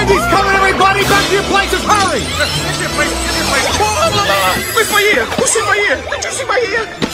Andy's coming, everybody! Back to your places, hurry! Get to your place, get to your place. Whoa, where's my ear? Who see my ear? Did you see my ear?